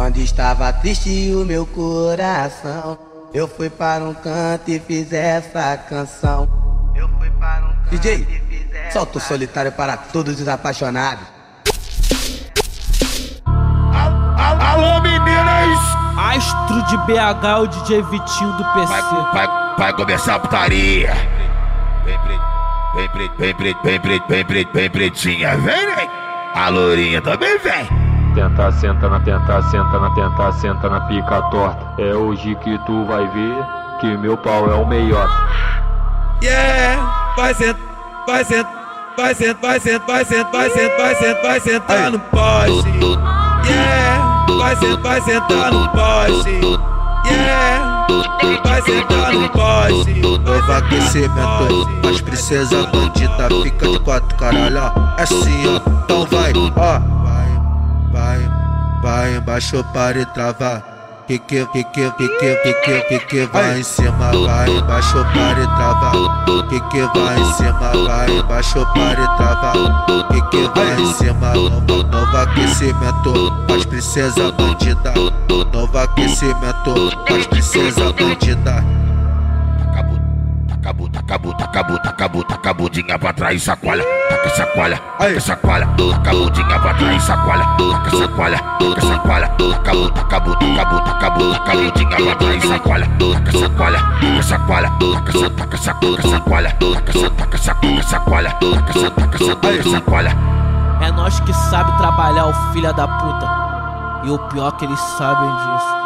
Quando estava triste o meu coração, eu fui para um canto e fiz essa canção. Eu fui para um canto DJ, e fiz essa solta o solitário para todos os apaixonados. Alô meninas! Astro de BH, o DJ Vitinho do PC. Vai começar a putaria. Vem pretinha, vem. A lourinha também vem. Tenta, senta na pica torta. É hoje que tu vai ver que meu pau é o melhor. Yeah, vai sentar no poste. Yeah, vai sentar no poste. Yeah, vai sentar no poste. Novo aquecimento, as princesa bandida fica de quatro, caralho, ó. É assim, ó, então vai, ó. Vai embaixo para e travar. Que vai em cima, vai embaixo para e travar. Que vai em cima, vai embaixo para e travar. Que vai em cima, novo aquecimento, as princesa bandida. Novo aquecimento, as princesa bandida. Taca a bundinha pra trás, sacoalha, taca sacoalha, taca a bundinha pra trás, sacoalha, taca sacoalha, taca a bundinha pra trás, sacoalha, taca sacoalha. É nós que sabe trabalhar, o filho da puta. E o pior que eles sabem disso.